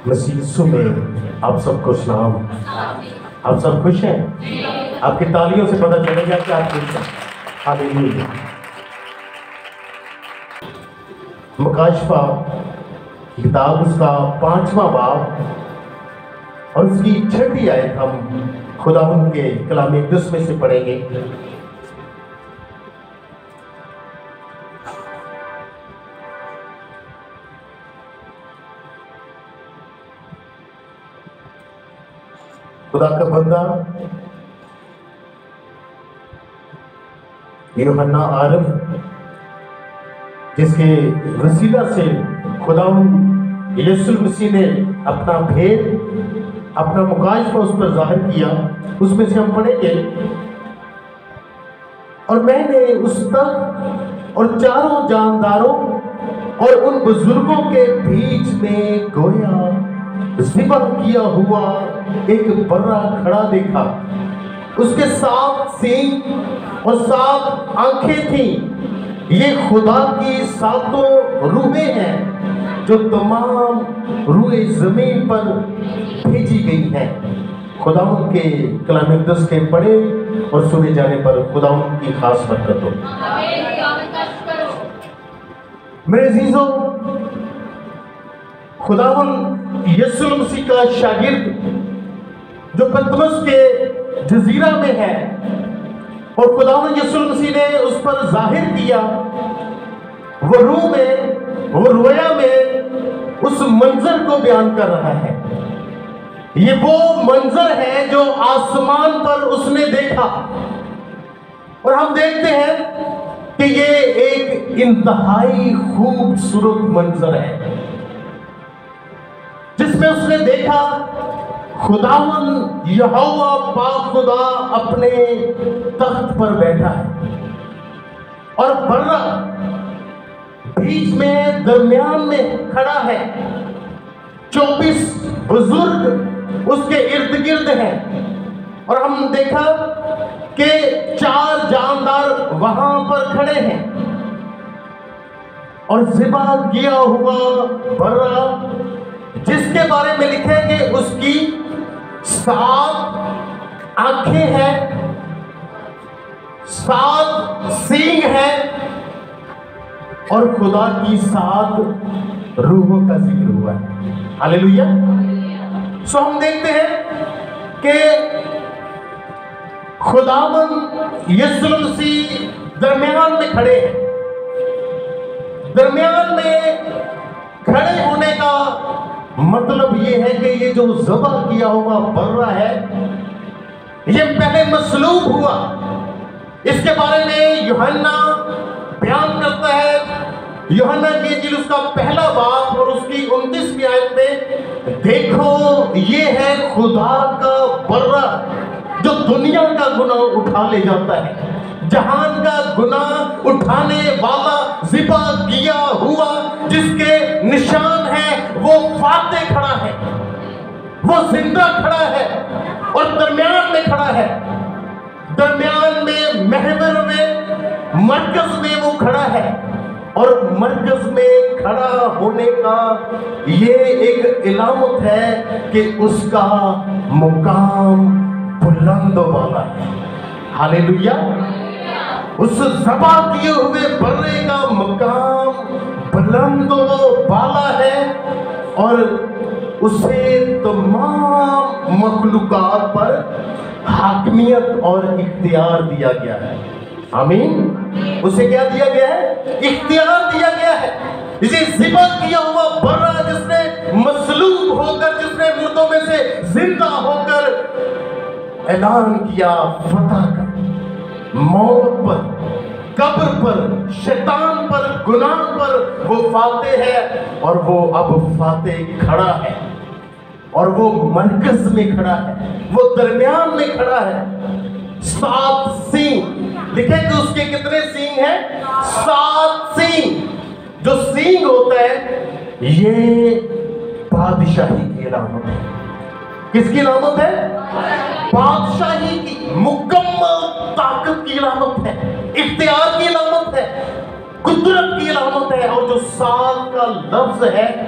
मसीह यीशु में आप सबको सलाम। आप सब खुश हैं? आपकी तालियों से पता चलेगा कि आप खुश हैं। हालेलुया। मुकाशफा किताब उसका 5वां बाब और उसकी 6वीं आयत हम खुदावंद के कलाम अक़दस में से पढ़ेंगे। खुदा का बंदा यूहन्ना आरफ, जिसके वसीला से खुदावंद यीशु मसीह ने अपना भेद, अपना मुकाशफा उस पर जाहिर किया, उसमें से हम पढ़ेंगे। और मैंने उस तख्त और चारों जानदारों और उन बुजुर्गों के बीच में गोया ज़िबा किया हुआ एक बर्रा खड़ा देखा। उसके 7 सींग और 7 आंखें थीं। ये खुदा की 7 रूहें हैं जो तमाम रूहें ज़मीन पर भेजी गई हैं। खुदावंद के कलाम अक़दस के पढ़े और सुने जाने पर खुदावंद की खास बरकत हो। मेरे अज़ीज़ों, खुदावंद यीशु मसीह का शागिर्द जो पतमस के जजीरा में है, और खुदावंद यीशु मसीह ने उस पर जाहिर किया, वो रूह में, वो रोया में उस मंजर को बयान कर रहा है। ये वो मंजर है जो आसमान पर उसने देखा, और हम देखते हैं कि ये एक इंतहाई खूबसूरत मंजर है जिसमें उसने देखा खुदावंद यहोवा पाक खुदा अपने तख्त पर बैठा है, और बर्रा बीच में दरमियान में खड़ा है। 24 बुजुर्ग उसके इर्द गिर्द हैं, और हम देखा कि 4 जानदार वहां पर खड़े हैं, और ज़िबा किया हुआ बर्रा जिसके बारे में लिखे कि उसकी 7 आंखें हैं, 7 सींग हैं, और खुदा की 7 रूहों का जिक्र हुआ है। हालेलुया। सो हम देखते हैं कि खुदावंद यीशु मसीह दरमियान में खड़े हैं। दरमियान में खड़े होने का मतलब ये है कि ये जो ज़बा किया हुआ बर्रा है, ये पहले मसलूब हुआ। इसके बारे में यूहन्ना बयान करता है, यूहन्ना की इंजील उसका 1 बाब और उसकी 29वीं आयत में, देखो ये है खुदा का बर्रा जो दुनिया का गुनाह उठा ले जाता है। जहान का गुनाह उठाने वाला ज़िबा किया हुआ जिसके निशान है, वो फाते खड़ा है, वो जिंदा खड़ा है, और दरमियान में खड़ा है। दरमियान में, महवर में, मरकज में वो खड़ा है, और मरकज में खड़ा होने का ये एक इलामत है कि उसका मुकाम बुलंद वाला है। हालेलुया। उस ज़बा किए हुए बर्रे का मकाम बुलंद वाला है, और उसे तमाम मखलूक़ात पर हाकमियत और इख्तियार दिया गया है। आमीन। उसे क्या दिया गया है? इख्तियार दिया गया है। इसे ज़िबा किया हुआ बर्रा जिसने मसलूब होकर, जिसने मुर्दों में से जिंदा होकर ऐलान किया फतह का, मौत पर, कब्र पर, शैतान पर, गुनाह पर वो फाते है, और वो अब फाते खड़ा है, और वो मरकज में खड़ा है, वो दरमियान में खड़ा है। 7 सींग लिखे कि उसके कितने सींग हैं? 7 सींग। जो सींग होता है ये बादशाही की अलामत है। किसकी अलामत है? बादशाही की, मुकम्मल ताकत की अलामत है, इख्तियार की अलामत है, कुदरत की अलामत है। और जो 7 का लफ्ज है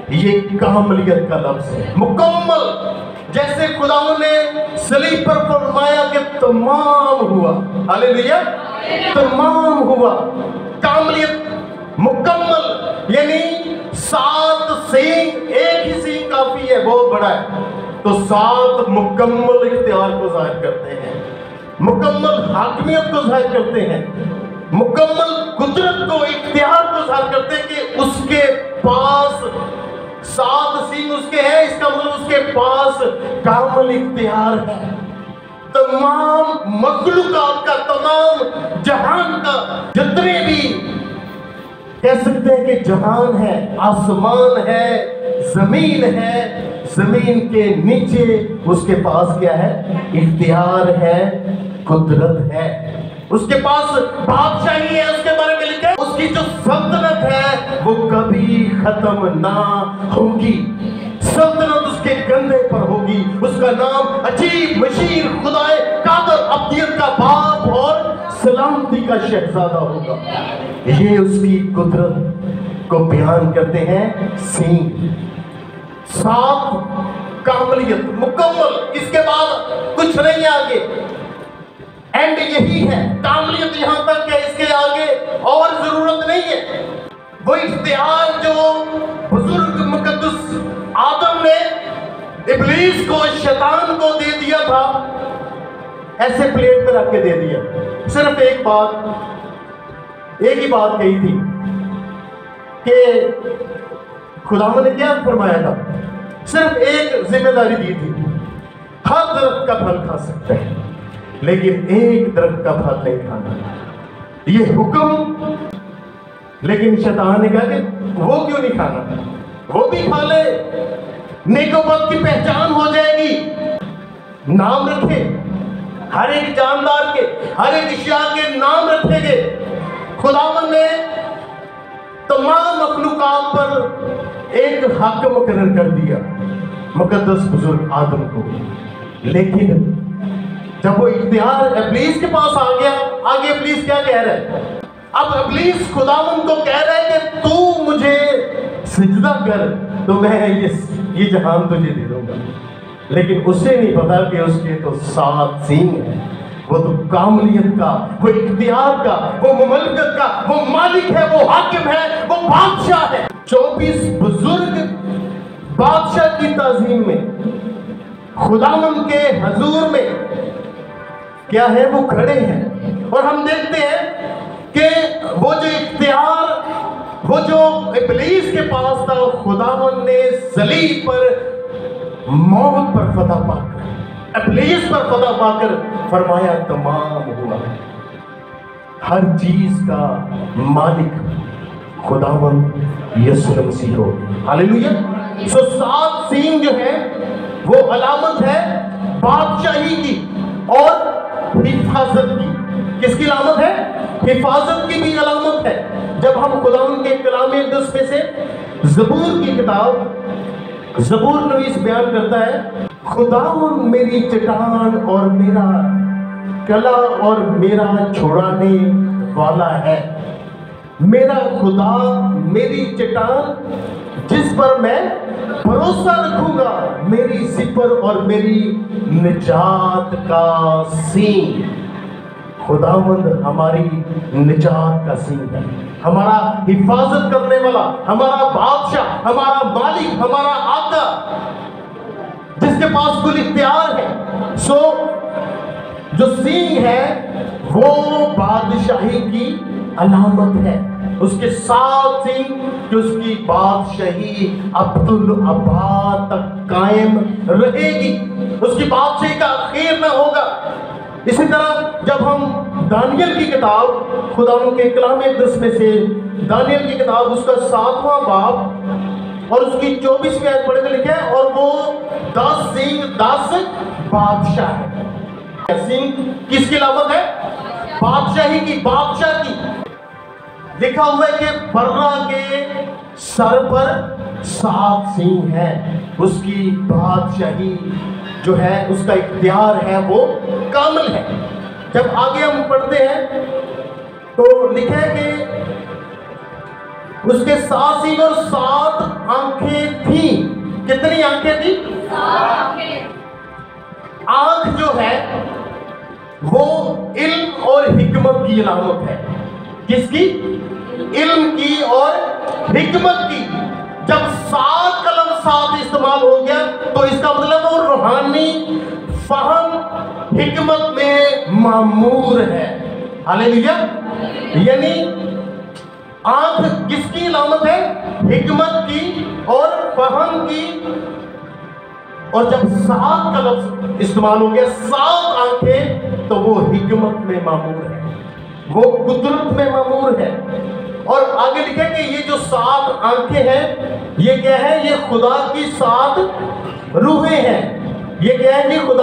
ये कामलियत का लफ्ज है, मुकम्मल। जैसे खुदावंद ने सलीब पर फरमाया कि तमाम हुआ, हालेलुया, तमाम हुआ। कामलियत, मुकम्मल, यानी 7 सींग, एक ही सींग काफी है, बहुत बड़ा है, तो 7 मुकम्मल इख्तियार को जाहिर करते हैं, मुकम्मल हाकमियत को जाहिर करते हैं, मुकम्मल कुदरत को, इख्तियार को जाहिर करते हैं कि उसके पास 7 सींग उसके हैं। इसका मतलब उसके पास कामल इख्तियार है। तमाम मखलूकात का, तमाम जहान का, जितने भी कह सकते हैं कि जहान है, आसमान है, जमीन है, जमीन के नीचे उसके पास क्या है? इख्तियार है, कुदरत है, उसके पास बादशाही है। उसके बारे में लिखा है उसकी जो सल्तनत है वो कभी खत्म ना होगी। सल्तनत उसके कंधे पर होगी। उसका नाम अजीब, मशीर, खुदाए कादर, अब्दियत का बाप और सलामती का शहजादा होगा। ये उसकी कुदरत को बयान करते हैं सींग। 7 कामलियत, मुकम्मल, इसके बाद कुछ नहीं आगे, एंड यही है। कामलियत यहां तक है, इसके आगे और जरूरत नहीं है। वो इख्तियार जो बुजुर्ग मुकद्दस आदम ने इब्लीस को, शैतान को दे दिया था, ऐसे प्लेट पे रख के दे दिया। सिर्फ एक ही बात कही थी कि खुदावंद ने क्या फरमाया था? सिर्फ एक जिम्मेदारी दी थी, हर दरख्त का फल खा सकते हैं लेकिन एक दरख्त का फल नहीं खाना। ये हुक्म, लेकिन शैतान ने कहा कि वो क्यों नहीं खाना, वो भी खा ले, नेको बद की पहचान हो जाएगी। नाम रखे, हर एक जानदार के, हर एक अशिया के नाम रखेंगे। खुदावंद ने तमाम मखलूकात पर एक हक मुकर्रर कर दिया, मुकद्दस बुजुर्ग आदम को। लेकिन जब वो इख्तियार इब्लीस के पास आ गया, आगे इब्लीस क्या कह रहा है? अब इब्लीस खुदावंद को कह रहा है कि तू मुझे सिजदा कर तो मैं ये जहान तुझे दे दूंगा। लेकिन उसे नहीं पता कि उसके तो 7 सींग हैं। वो तो कामलियत का, वो इख्तियार का, वो मुमलकत का, वो मालिक है, वो हाकिम है, वो बादशाह है। 24 बुजुर्ग बादशाह की ताज़ीम में, खुदावंद के हजूर में क्या है? वो खड़े हैं। और हम देखते हैं कि वो जो इख्तियार, वो जो इब्लीस के पास था, खुदावंद ने सलीब पर मौत पर फतह पाकर, इब्लीस पर फतह पाकर फरमाया तमाम हुआ। हर चीज का मालिक खुदावंद यीशु मसीह हो, हालेलुया। सो 7 सींग जो है वो अलामत है बादशाही की और हिफाजत की। किसकी अलामत है? हिफाजत की भी अलामत है। जब हम खुदावंद के कलाम अक़दस में से ज़बूर की किताब, ज़बूर नवीस बयान करता है, खुदावंद मेरी चट्टान और मेरा कला और मेरा छुड़ाने वाला है। मेरा खुदा मेरी चट्टान जिस पर मैं भरोसा रखूंगा, मेरी सिपर और मेरी निजात का सींग। खुदावंद हमारी निजात का सींग है, हमारा हिफाजत करने वाला, हमारा बादशाह, हमारा मालिक, हमारा आका, जिसके पास कुल इख्तियार है। सो जो सींग है वो बादशाही की अलामत है। उसके 7 सींग जो उसकी बादशाही अब्दुल अब्बाद तक कायम रहेगी, उसकी बादशाही का आखिर न होगा। इसी तरह जब हम दानियल की किताब, खुदावंद के कलाम अक़दस में से दानियल की किताब, उसका 7वां बाब और उसकी 24वीं आयत पढ़े तो लिखा है, और वो 10 सींग 10 बादशाह है। सींग किसकी अलामत है? बादशाही की, बादशाह की। लिखा हुआ है कि बर्रा के सर पर 7 सींग है। उसकी बादशाही जो है, उसका इख्तियार है, वो कामिल है। जब आगे हम पढ़ते हैं तो लिखा है कि उसके 7 सींग और 7 आंखें कितनी आंखें थी? आंख जो है वो इल्म और हिकमत की अलामत है। किसकी? इल्म की और हिकमत की। जब सात का लफ्ज़ सात इस्तेमाल हो गया तो इसका मतलब वो रूहानी फहम हिकमत में मामूर है। हालेलुया। यानी आंख किसकी अलामत है? हिकमत की और फहम की। और जब सात का लफ्ज़ इस्तेमाल हो गया, सात आंखें, तो वो हिकमत में मामूर है, वो कुदरत में मामूर है। और आगे लिखे कि ये जो सात आंखें हैं, ये क्या है? ये खुदा की सात रूहें हैं। ये क्या है? ये खुदा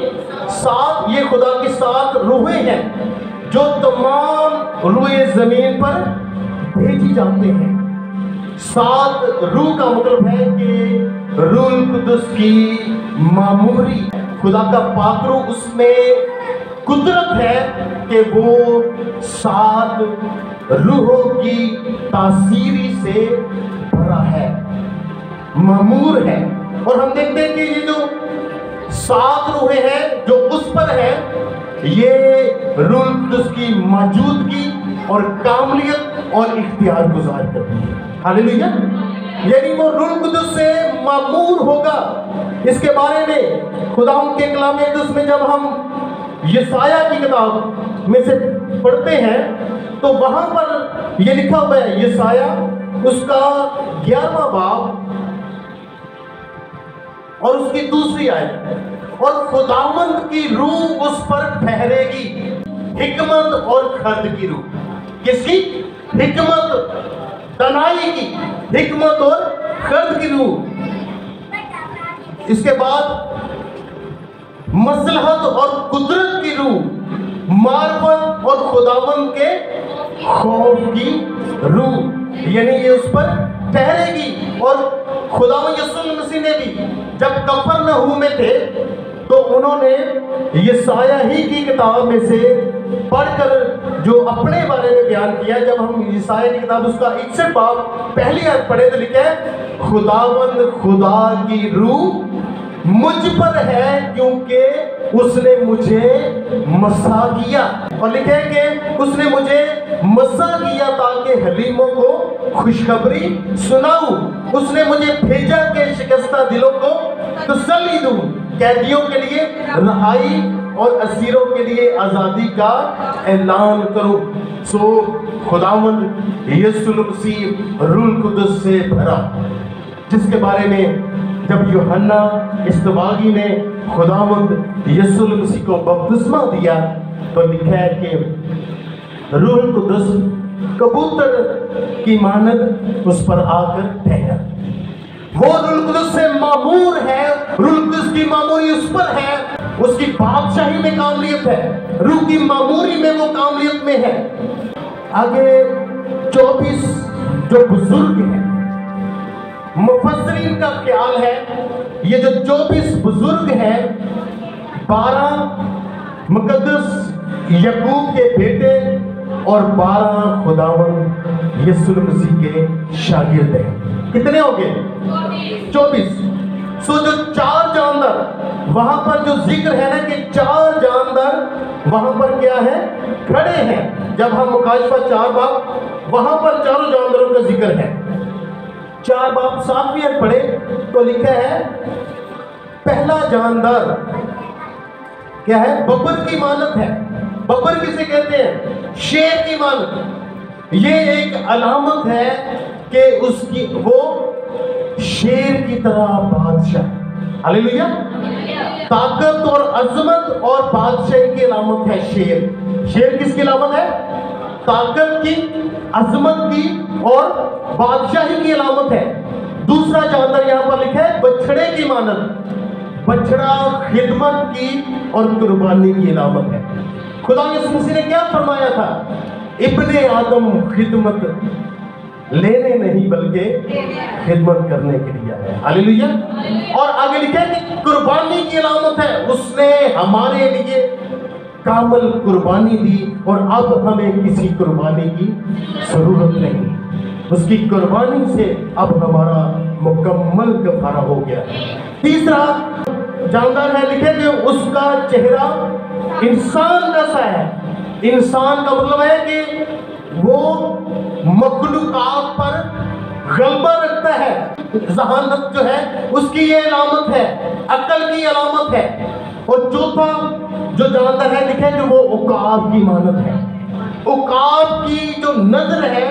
की सात रूहें हैं जो तमाम रूहे ज़मीन पर भेजी जाते हैं। सात रूह का मतलब है कि रूह कुदस की मामूरी, खुदा का पाक रूह, उसमें कुदरत है कि वो सात रूहों की तासीरी से भरा है, मामूर है। और हम देखते हैं कि ये जो सात रूहें हैं जो उस पर है, ये रूह कुदस की मौजूदगी और कामलियत और इख्तियार गुजार करती है। हालेलुया। यानी वो रूह कुदस से मामूर होगा। इसके बारे में खुदा के कलाम मुक़द्दस में जब हम यशाया की किताब में से पढ़ते हैं तो वहां पर ये लिखा हुआ है, यशाया उसका 11वां बाब और उसकी दूसरी आयत, और खुदावंद की रूह उस पर ठहरेगी, हिकमत और खर्द की रूह। किसकी? हिकमत, तनाई की, हिकमत और खर्द की रूह। इसके बाद मसलहत और कुदरत की रूह, मार्फत और खुदावंद के खौफ की रूह, यानी ये उस पर ठहरेगी। और खुदावंद यीशु मसीह ने भी जब कफरनहूम में थे तो उन्होंने यशाया ही की किताब में से पढ़कर जो अपने बारे में बयान किया। जब हम यशाया की किताब उसका 61 बाब पहली आयत पढ़े तो लिखा है, खुदावंद खुदा की रूह मुझ पर है क्योंकि उसने मुझे मसा किया। और लिखे कि उसने मुझे मसा किया ताकि हलीमों को खुशखबरी सुनाऊं। उसने मुझे भेजा कि शिकस्ता दिलों को तसल्ली दूं, कैदियों के लिए रहाई और असीरों के लिए आज़ादी का ऐलान करूं। सो खुदावंद यीशु मसीह रूह कुदस से भरा, जिसके बारे में जब यूहन्ना इस्तवागी ने खुदावंद यीशु मसीह को बपतिस्मा दिया तो लिखा है कि रूह कुदस कबूतर की मानद उस पर आकर ठहरा। वो रूह कुदस से मामूर है, रूह कुदस की मामूरी उस पर है, उसकी बादशाही में कामलियत है, रूह की मामूरी में वो कामलियत में है। आगे 24 जो बुजुर्ग हैं, मुफस्सिरीन का ख्याल है ये जो 24 बुजुर्ग हैं, 12 मुकद्दस यकूब के बेटे और 12 खुदावंद यीशु मसीह के शागिर्द हैं। कितने हो गए? 24। सो जो 4 जानदार वहां पर जो जिक्र है ना कि 4 जानदार वहां पर क्या है? खड़े हैं। जब हम मुकाशफा 4 बाब वहां पर चारों जानदारों का जिक्र है। 4 बाब 7वीं आयत पढ़े तो लिखा है, पहला जानदार क्या है? बबर की मानत है। बबर किसे कहते हैं? शेर की मानत। ये एक अलामत है कि उसकी वो शेर की तरह बादशाह। हालेलुया। ताकत और अजमत और बादशाही की अलामत है शेर। शेर किसकी अलामत है? ताकत की, अजमत की और बादशाही की अलामत है। दूसरा जानदार यहां पर लिखा है बछड़े की मानत। बछड़ा खिदमत की और कुर्बानी की अलामत है। खुदा यीशु मसीह ने क्या फरमाया था? इब्ने आदम खिदमत लेने नहीं बल्कि खिदमत करने के लिए है। हालेलुया। और आगे लिखा है कि कुर्बानी की अलामत है, उसने हमारे लिए कामल कुर्बानी दी और अब हमें किसी कुर्बानी की जरूरत नहीं। उसकी कुर्बानी से अब हमारा मुकम्मल कफारा हो गया। तीसरा जानदार है, लिखे कि उसका चेहरा इंसान जैसा है। इंसान का मतलब है कि वो मखलूकात पर गलबा रखता है। जहानत जो है उसकी ये अलामत है, अक्ल की अलामत है। और चौथा जो जानदार है, लिखे कि वो उकाब की मानत है। उकाब की जो नजर है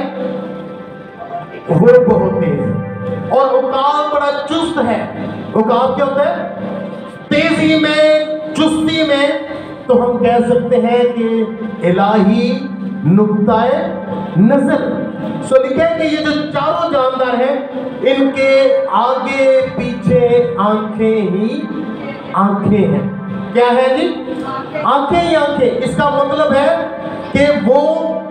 वो बहुत तेज है और उकाब बड़ा चुस्त है। उकाब क्या होता है? तेजी में, चुस्ती में। तो हम कह सकते हैं कि इलाही नुक्ताए नजर। सो लिखे कि ये जो चारों जानदार हैं, इनके आगे पीछे आंखें ही आंखें हैं। क्या है जी? आंखें ही आंखें। इसका मतलब है कि वो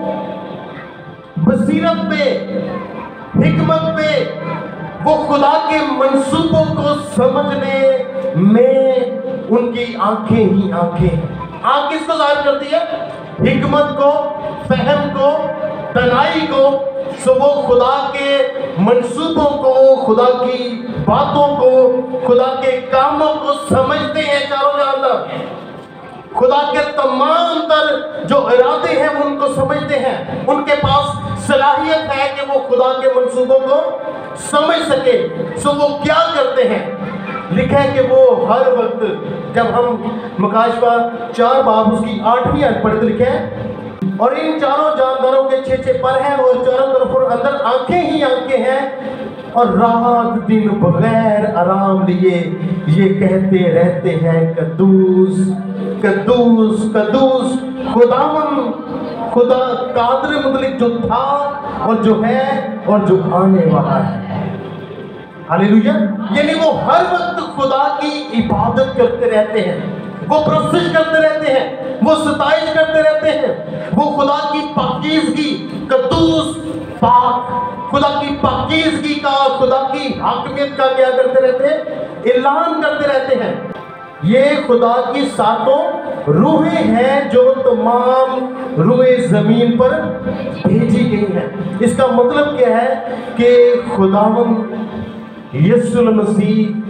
बसीरत पे, हिकमत पे, वो खुदा के मंसूबों को समझने में उनकी आंखें ही आंखें। आंख किसको जाहिर करती है? हिकमत को, फहम को, तनाई को। सो वो खुदा के मंसूबों को, खुदा की बातों को, खुदा के कामों को समझते हैं चारों जानदार। खुदा के तमाम तर जो इरादे हैं वो उनको समझते हैं। उनके पास सलाहियत है कि वो खुदा के मंसूबों को समझ सके। सो वो क्या करते हैं? लिखा है कि वो हर वक्त, जब हम मुकाशवा 4 बाब उसकी 8वीं आयत पढ़ते, लिखे है और इन चारों जानदारों के 6 पर हैं और चारों तरफ और अंदर आंखें ही आंखें हैं और रात दिन बगैर आराम लिए ये कहते रहते हैं कद्दूस कद्दूस कद्दूस खुदावन, खुदा कादर मुतलक जो था और जो है और जो आने वाला है। हालेलुया। यानी वो हर वक्त खुदा की इबादत करते रहते हैं, वो प्रस्तुत करते रहते हैं, वो सताइश करते रहते हैं। वो खुदा की पाकीज़गी, कद्दूस पाक, खुदा की पाकीज़गी का, खुदा की हाकमियत का क्या करते रहते हैं? ऐलान करते रहते हैं। ये खुदा की 7 रूहें हैं जो तमाम रूहे ज़मीन पर भेजी गई हैं। इसका मतलब क्या है कि खुदावंद यीशु मसीह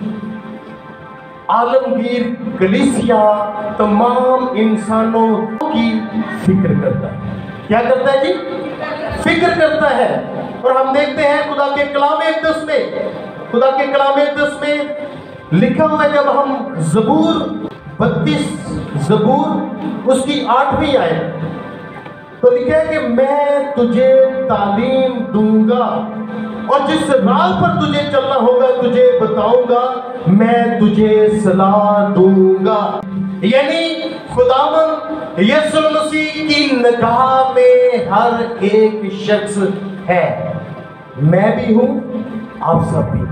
आलमगीर कलीसिया तमाम इंसानों की फिक्र करता है। क्या करता है जी? फिक्र करता है। और हम देखते हैं खुदा के कलाम अक़दस में, खुदा के कलाम अक़दस में लिखा हुआ है, जब हम ज़बूर 32 ज़बूर उसकी 8वीं आयत, तो लिखा है कि मैं तुझे तालीम दूंगा और जिस राह पर तुझे चलना होगा तुझे बताऊंगा, मैं तुझे सलाह दूंगा। यानी खुदावंद यीशु मसीह की निगाह में हर एक शख्स है। मैं भी हूं, आप सब भी।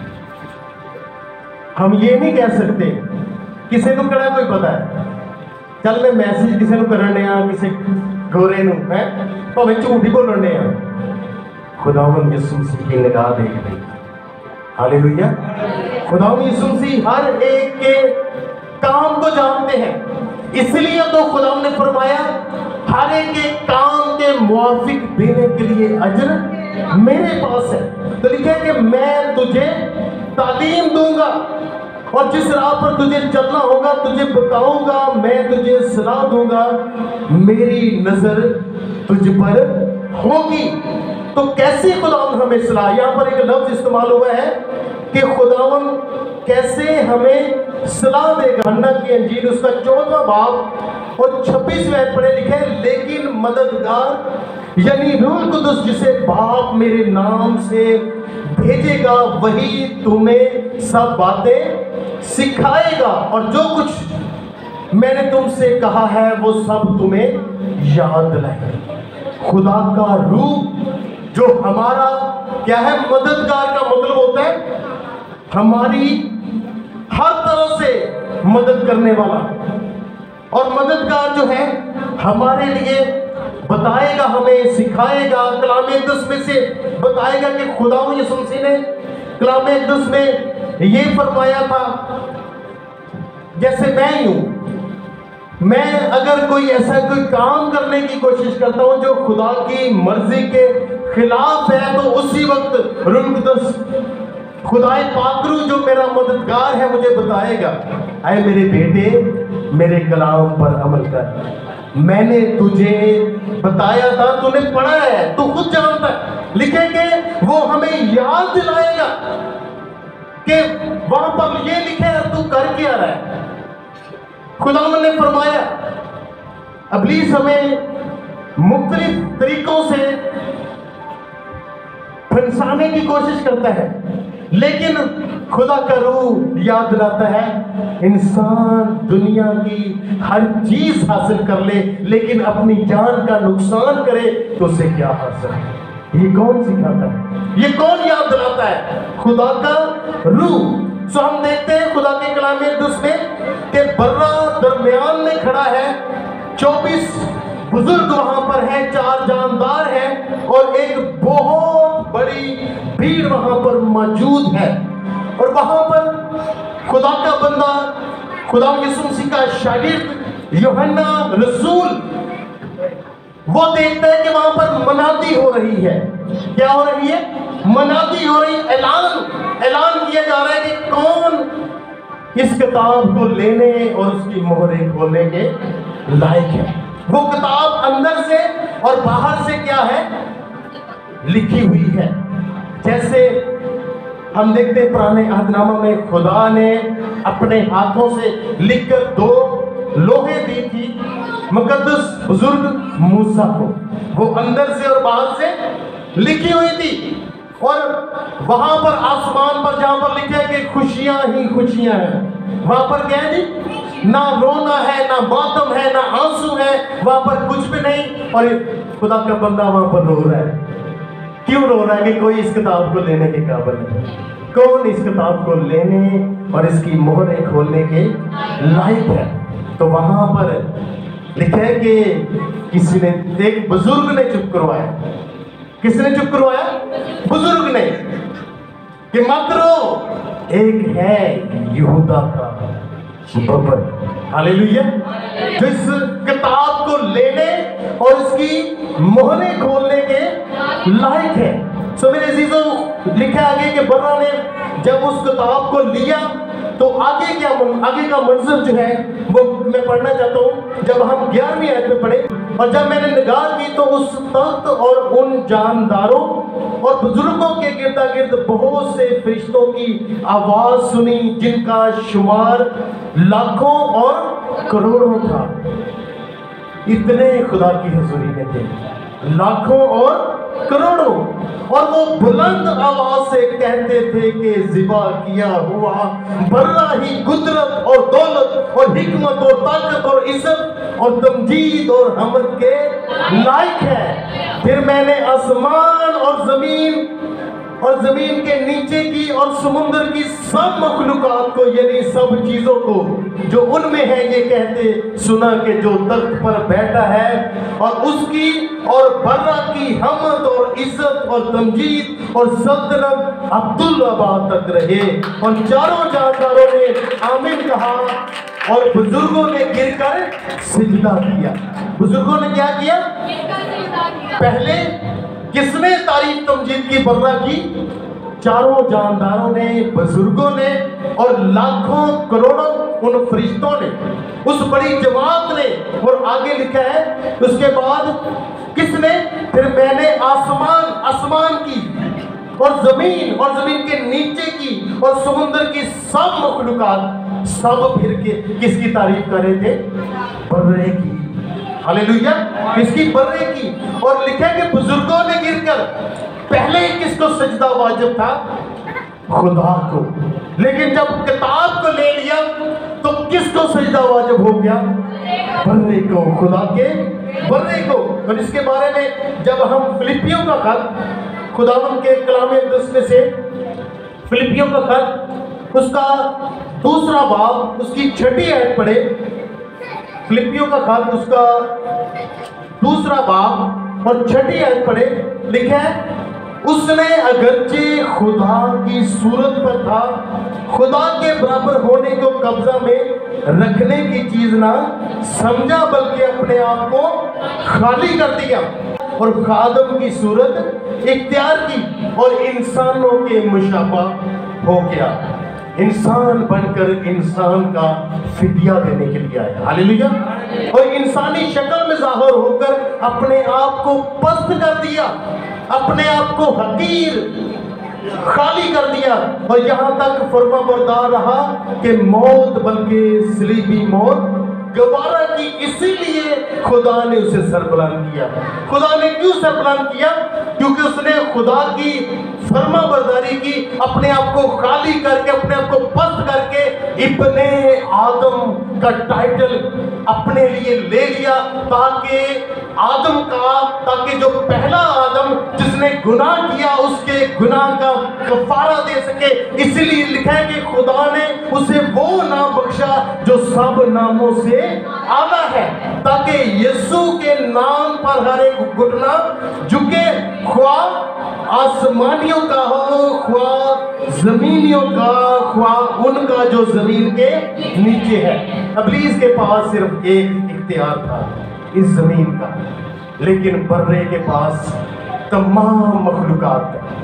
हम ये नहीं कह सकते किसी को कड़ा कोई पता है, चल मैं मैसेज किसी को करने आ, किसी गोरे नूं है भावें झूठ ही बोलने आ, खुदावंद यीशु मसीह की निगाह देख रही। हालेलुया। खुदावंद यीशु मसीह हर एक के काम को जानते हैं, इसलिए तो खुदावंद ने फरमाया हर एक के काम के मुआफिक देने के लिए अजर मेरे पास है। तो लिखा है कि मैं तुझे तालीम दूंगा और जिस राह पर तुझे चलना होगा तुझे बताऊंगा, मैं तुझे सलाह दूंगा, मेरी नजर तुझ पर होगी। तो कैसे खुदावंद हमें सलाह, यहाँ पर एक लफ्ज इस्तेमाल हुआ है कि खुदावंद कैसे हमें सलाह देगा। हन्ना की अंजील उसका 14वां बाब और 26वें आयत पढ़े, लिखे लेकिन मददगार यानी रूह कुदस जिसे बाप मेरे नाम से भेजेगा वही तुम्हें सब बातें सिखाएगा और जो कुछ मैंने तुमसे कहा है वो सब तुम्हें याद दिलाएगा। खुदा का रूह जो हमारा क्या है? मददगार का मतलब होता है हमारी हर तरह से मदद करने वाला। और मददगार जो है हमारे लिए बताएगा, हमें सिखाएगा। कलाम अक़दस में से बताएगा कि खुदावंद यीशु मसीह ने कलाम अक़दस में ये फरमाया था, जैसे मैं ही हूं, मैं अगर कोई ऐसा कोई काम करने की कोशिश करता हूं जो खुदा की मर्जी के खिलाफ है तो उसी वक्त रूह कुदस خدائے پاکرو جو میرا مددگار ہے مجھے بتائے گا، اے میرے بیٹے میرے کلام پر عمل کر، میں نے تجھے بتایا تھا، تو نے پڑھا ہے، تو خود جانتا ہے۔ لکھے کہ وہ ہمیں یاد دلائے گا کہ وہاں پر یہ لکھے ہے تو کر کیا رہا ہے۔ خداوند نے فرمایا ابلیس ہمیں مختلف طریقوں سے پھنسانے کی کوشش کرتا ہے، لیکن خدا کا روح یاد دلاتا ہے انسان دنیا کی ہر چیز حاصل کر لے لیکن اپنی جان کا نقصان کرے تو اسے کیا حاصل ہے؟ یہ کون سکھاتا ہے؟ یہ کون یاد دلاتا ہے؟ خدا کا روح۔ سو ہم دیکھتے ہیں خدا کے کلام اقدس میں کہ برہ درمیان میں کھڑا ہے، 24 بزرگ وہاں پر ہیں، 4 جاندار ہیں اور ایک بہت بڑی بھیڑ وہاں پر موجود ہے، اور وہاں پر خدا کا بندہ، خدا یسوع مسیح کا شاگرد یوحنا رسول، وہ دیکھتا ہے کہ وہاں پر منادی ہو رہی ہے۔ کیا ہو رہی ہے؟ منادی ہو رہی، اعلان کیا جا رہا ہے کہ کون اس کتاب کو لینے اور اس کی مہریں کھولنے کے لائق ہے۔ وہ کتاب اندر سے اور باہر سے کیا ہے؟ لکھی ہوئی ہے۔ جیسے ہم دیکھتے ہیں پرانے عہد نامہ میں خدا نے اپنے ہاتھوں سے لکھ کر 2 لوہے دی تھی مقدس بزرگ موسیٰ کو، وہ اندر سے اور باہر سے لکھی ہوئی تھی، اور وہاں پر آسمان پر جہاں پر لکھا ہے کہ خوشیاں ہی خوشیاں ہیں، وہاں پر کیا ہے جی؟ نہ رونا ہے، نہ ماتم ہے، نہ آنسو ہے، وہاں پر کچھ بھی نہیں۔ اور خدا کا بندہ وہاں پر رو رہا ہے۔ کیوں رو رہا ہے؟ کہ کوئی اس کتاب کو لینے کے قابل نہیں، کون اس کتاب کو لینے اور اس کی مہریں کھولنے کے لائق ہے؟ تو وہاں پر لکھا ہے کہ کسی نے، ایک بزرگ نے چپ کروایا۔ کس نے چپ کروایا؟ بزرگ نے، کہ مت رو، ایک ہے یہودا کا ببر، ہاللیلویا، جو اس کتاب کو لینے اور اس کی مہریں کھولنے کے لائق ہے۔ سو میرے عزیزوں، لکھا آگے کہ برہ نے جب اس کتاب کو لیا تو آگے کا منظر جو ہے وہ میں پڑھنا چاہتا ہوں۔ جب ہم 11ویں آیت میں پڑھے، اور جب میں نے نگاہ کی تو اس تخت اور ان جانداروں اور بزرگوں کے گردا گرد بہت سے فرشتوں کی آواز سنی جن کا شمار لاکھوں اور کروڑوں تھا۔ اتنے خدا کی حضوری میں تھے، لاکھوں اور کروڑوں، اور وہ بلند آواز سے کہتے تھے کہ ذبح کیا ہوا برہ ہی قدرت اور دولت اور حکمت اور طاقت اور عزت اور تمجید اور حمد کے لائق ہے۔ پھر میں نے آسمان اور زمین کے نیچے کی اور سمندر کی سب مخلوقات کو، یعنی سب چیزوں کو جو ان میں ہے، یہ کہتے سنا کہ جو تخت پر بیٹھا ہے اور اس کی اور برہ کی حمد اور عزت اور تمجید اور سلطنت عبدالآباد تک رہے۔ اور چاروں جانداروں نے آمین کہا اور بزرگوں نے گر کر سجدہ کیا۔ بزرگوں نے کیا کیا؟ پہلے کس نے تعریف تمجید کی؟ برہ کی چاروں جانداروں نے، بزرگوں نے، اور لاکھوں کروڑوں ان فرشتوں نے، اس بڑی جماعت نے۔ اور آگے لکھا ہے اس کے بعد کس نے؟ پھر میں نے آسمان کی اور زمین کے نیچے کی اور سمندر کی سب مخلوقات، سب پھر کے کس کی تعریف کر رہے تھے؟ برے کی، ہاللیلویا، کس کی؟ برے کی۔ اور لکھا کہ بزرگوں نے گر کر، پہلے کس کو سجدہ واجب تھا؟ خدا کو، لیکن جب کتاب کو لے لیا تو کس کو سجدہ واجب ہو گیا؟ برے کو، خدا کے برے کو۔ اور اس کے بارے میں جب ہم فلپیوں کا خط، خداوند کے کلام اقدس میں سے فلپیوں کا خط، اس کا 2 باب، اس کی 6 آیت پڑھے۔ فلپیوں کا خط، اس کا 2 باب اور 6 آیت پڑھے، لکھا ہے اس نے اگرچہ خدا کی صورت پر تھا، خدا کے برابر ہونے کو قبضہ میں رکھنے کی چیز نہ سمجھا، بلکہ اپنے آپ کو خالی کر دیا اور خادم کی صورت اختیار کی اور انسانوں کے مشابہ ہو گیا، انسان بن کر انسان کا فدیہ دینے کے لیے آیا، ہاللیلویا، اور انسانی شکل میں ظاہر ہو کر اپنے آپ کو پست کر دیا، اپنے آپ کو حقیر خالی کر دیا، اور یہاں تک فرما بردار رہا کہ موت بلکہ صلیبی موت گوارا کی، اسی لیے خدا نے اسے سربلند کیا۔ خدا نے کیوں سربلند کیا؟ کیونکہ اس نے خدا کی فرما برداری کی، اپنے آپ کو خالی کر کے، اپنے آپ کو پست کر کے ابن آدم کا ٹائٹل اپنے لیے لے لیا، تاکہ جو پہلا آدم جس نے گناہ کیا اس کے گناہ کا کفارہ دے سکے۔ اسی لیے لکھا ہے کہ خدا نے اسے وہ نام بخشا جو سب ناموں سے اعلیٰ ہے، تاکہ یسوع کے نام پر ہر ایک گھٹنا جھکے، خواہ آسمانیوں کا ہو، خواہ زمینیوں کا، خواہ ان کا جو زمین کے نیچے ہے۔ ابلیس کے پاس صرف ایک اختیار تھا اس زمین کا، لیکن برے کے پاس تمام مخلوقات کا،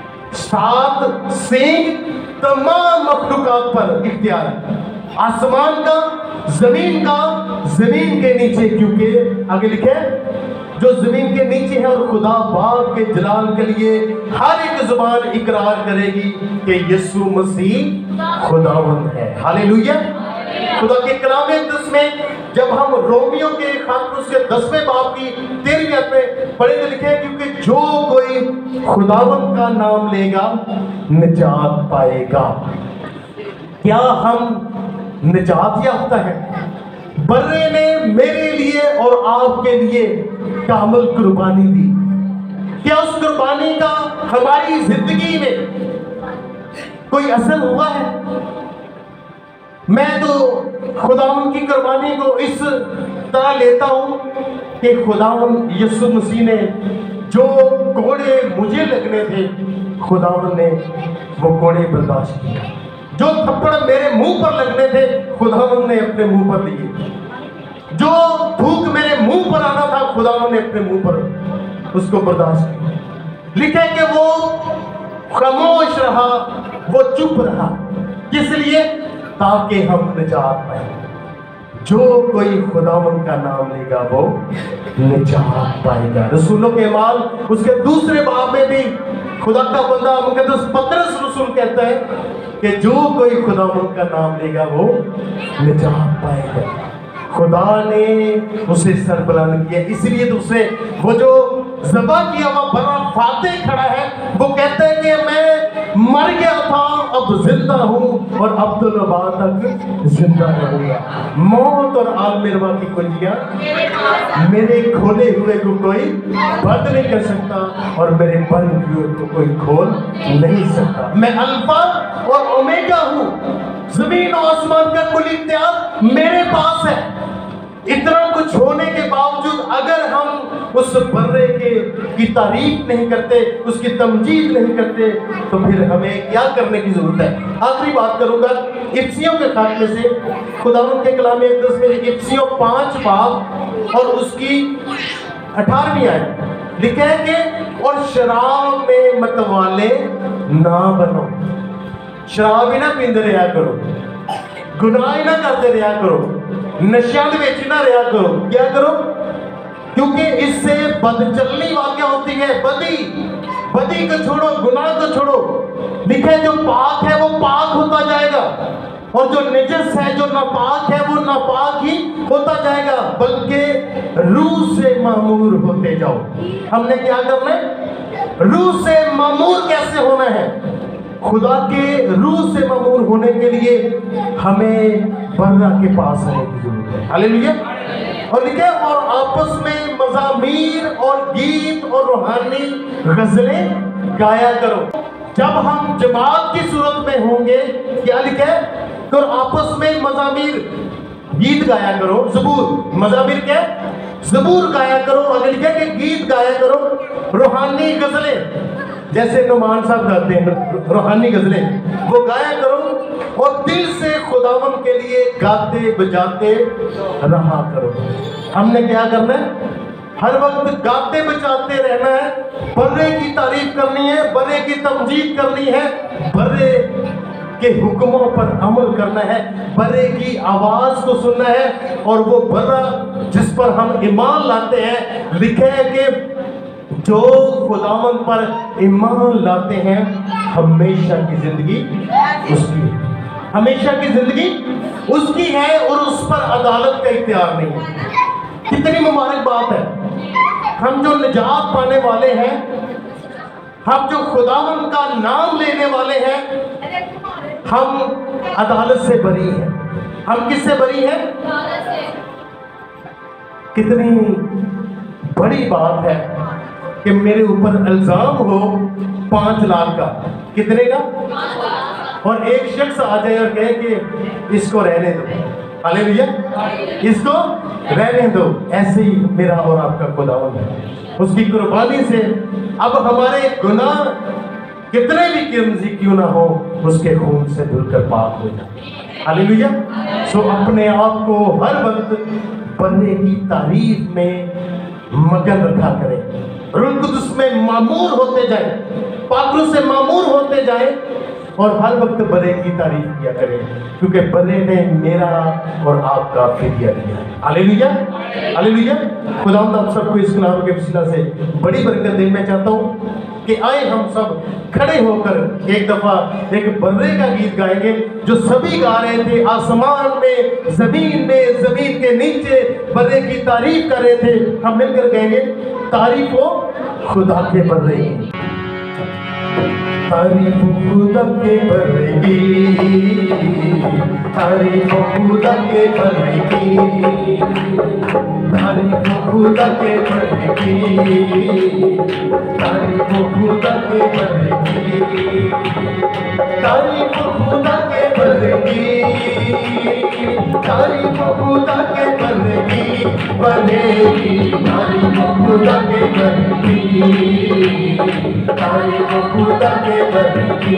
7 سینگ تمام مخلوقات پر اختیار ہے، آسمان کا، زمین کا، زمین کے نیچے، کیونکہ آگے لکھے جو زمین کے نیچے ہے، اور خدا باپ کے جلال کے لیے ہر ایک زبان اقرار کرے گی کہ یسوع مسیح خداوند ہے، ہاللیلویا۔ خدا کے کلام اقدس میں جب ہم رومیوں کے خط اس کے 10ویں باب کی 13ویں آیت میں پڑھیں تو لکھے، کیونکہ جو کوئی خداوند کا نام لے گا نجات پائے گا۔ کیا ہم نجات یافتہ ہیں؟ برے نے میرے لیے اور آپ کے لیے کامل قربانی دی۔ کیا اس قربانی کا ہماری زندگی میں کوئی اثر ہوا ہے؟ میں تو خداوند کی قربانی کو اس طرح لیتا ہوں کہ خداوند یسوع مسیح نے جو کوڑے مجھے لگنے تھے، خداوند نے وہ کوڑے برداشت کیے۔ جو تھپڑ میرے منہ پر لگنے تھے، خداوند نے اپنے منہ پر لیے۔ جو تھوک میرے منہ پر آنا تھا، خداوند نے اپنے منہ پر اس کو برداشت کیا۔ لکھے کہ وہ خاموش رہا، وہ چپ رہا، کس لیے؟ تاکہ ہم نجات پائیں۔ جو کوئی خداوند کا نام لے گا وہ نجات پائے گا۔ رسولوں کے اعمال اس کے 2 باب میں بھی خدا کا بندہ مقدس پطرس رسول کہتا ہے کہ جو کوئی خداوند کا نام لے گا وہ نجات پائے گا۔ خدا نے اسے سربلند کیا، اس لیے تو اسے وہ جو ذبح کیا ہوا بڑا فاتح کھڑا ہے، وہ کہتا ہے کہ میں مر گیا تھا، اب زندہ ہوں اور عبدالآباد تک زندہ رہوں گا۔ موت اور عالم روا کی کنجیاں میرے کھولے ہوئے کو کوئی بند نہیں کر سکتا، اور میرے بند ہوئے کو کوئی کھول نہیں سکتا۔ میں الفا اور اومیگا ہوں، زمین و آسمان کا کل اختیار میرے پاس ہے۔ اتنا کچھ ہونے کے باوجود اگر ہم اس برے کی تعریف نہیں کرتے، اس کی تمجید نہیں کرتے، تو پھر ہمیں کیا کرنے کی ضرورت ہے؟ آخری بات کروں گا افسیوں کے خط میں سے، خداوند کے کلام اقدس میں افسیوں 5 باب اور اس کی 18ویں آیت لکھا ہے کہ اور شراب میں متوالے نہ بنو، شراب ہی نہ پیندے رہا کرو، گناہ ہی نہ کرتے رہا کرو، نشیاں دے وچ نہ رہا کرو۔ کیا کرو؟ کیونکہ اس سے بدچلنی واقع ہوتی ہے۔ بدی کو چھوڑو، گناہ کو چھوڑو۔ لکھے جو پاک ہے وہ پاک ہوتا جائے گا، اور جو نجس ہے، جو ناپاک ہے، وہ ناپاک ہی ہوتا جائے گا، بلکہ روح سے معمور ہوتے جاؤ۔ ہم نے کیا کرنا ہے؟ روح سے معمور کیسے ہونا ہے؟ خدا کے روح سے معمور ہونے کے لیے ہمیں برہ کے پاس آنے کی ضرورت ہے، ہاللیلویا۔ اور لکھے اور آپس میں مزامیر اور گیت اور روحانی غزلیں گایا کرو۔ جب ہم جماعت کی صورت میں ہوں گے، کیا لکھے؟ تو آپس میں مزامیر گیت گایا کرو، زبور، مزامیر کیا؟ زبور گایا کرو، اگر لکھے کہ گیت گایا کرو، روحانی غزلیں جیسے نعمان صاحب گاتے ہیں روحانی غزلیں، وہ گایا کرو، اور دل سے خداوند کے لیے گاتے بجاتے رہا کرو۔ ہم نے کیا کرنا ہے؟ ہر وقت گاتے بجاتے رہنا ہے، برے کی تعریف کرنی ہے، برے کی تمجید کرنی ہے، برے के हुक्मों पर अमल करना है, बर्रे की आवाज को सुनना है। और वो बर्रा जिस पर हम ईमान लाते हैं, लिखे है कि जो खुदावंद पर ईमान लाते हैं हमेशा की जिंदगी उसकी है, हमेशा की जिंदगी उसकी है और उस पर अदालत का इख्तियार नहीं है। कितनी मुबारक बात है। हम जो निजात पाने वाले हैं, हम जो खुदावंद का नाम लेने वाले हैं, हम अदालत से बरी हैं। हम किससे बरी हैं? कितनी बड़ी बात है कि मेरे ऊपर इल्जाम हो 5 लाख का, कितने का, और एक शख्स आ जाए और कहे कि इसको रहने दो, हालेलुया, इसको रहने दो। ऐसे ही मेरा और आपका खुदावंद है, उसकी कुर्बानी से अब हमारे गुनाह कितने भी कीमती क्यों ना हो, उसके खून से धुलकर पाक हो जाए, हालेलुया। सो अपने आप को हर वक्त बर्रे की तारीफ में मगन रखा करें, रूह कुदस में मामूर होते जाए, पाकरू से मामूर होते जाए और हर वक्त बर्रे की तारीफ किया करें, क्योंकि बर्रे ने मेरा और आपका फिदिया दिया है। Hallelujah, hallelujah. खुदावंद आप सबको इस कलाम के वसीला से बड़ी बरकत देना। मैं चाहता हूँ कि आए हम सब खड़े होकर एक दफा एक बर्रे का गीत गाएंगे जो सभी गा रहे थे, आसमान में, जमीन के नीचे बर्रे की तारीफ कर रहे थे। हम मिलकर गाएंगे, तारीफ हो खुदा के बर्रे की, तारीफ खुदा के बर्रे की, तारीफ खुदा के बर्रे की, तारीफ खुदा के बर्रे की, तारीफ खुदा के बर्रे की, तारीफ खुदा के बर्रे की, तारीफ खुदा के बर्रे की, बनेगी तारीफ खुदा के बर्रे की, तारीफ खुदा के बर्रे की।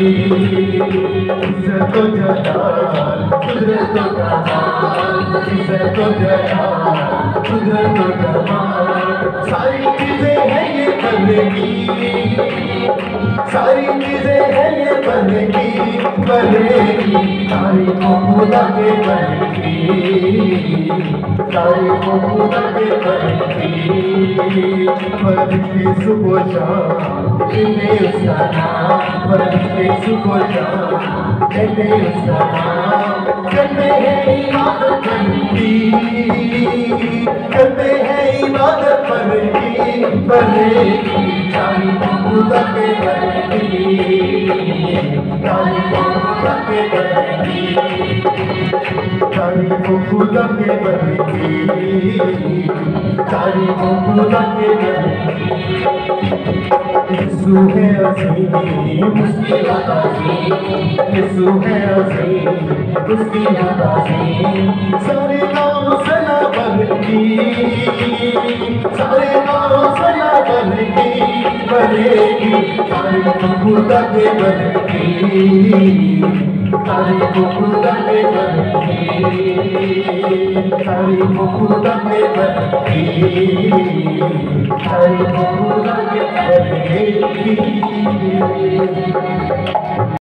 इज्जत व जलाल कुदरत व कमाल, इज्जत व जलाल कुदरत व कमाल, सारी चीजें हैं ये बर्रे की, सारी चीजें हैं ये बर्रे की, बनेगी तारीफ खुदा के बर्रे की, तारीफ खुदा के बर्रे की। फरिश्ते सुबह शाम लेते उसका नाम, फरिश्ते सुबह शाम लेते उसका नाम, करते हैं इबादत बंदगी, करते हैं इबादत बंदगी, बनेगी तारीफ खुदा के बर्रे की, तारीफ खुदा के बर्रे की, तारीफ खुदा के बर्रे की, तारीफ खुदा के बर्रे की। यीशु है अज़ीम उसकी अज़ीम, यीशु है अज़ीम उसकी अज़ीम, सारे गाँव सना बनेगी, सारे गाँव सना बनेगी, बनेगी तारीफ खुदा के बर्रे की, तारीफ खुदा के बर्रे की, तारीफ खुदा के बर्रे की, तारीफ खुदा के बर्रे की।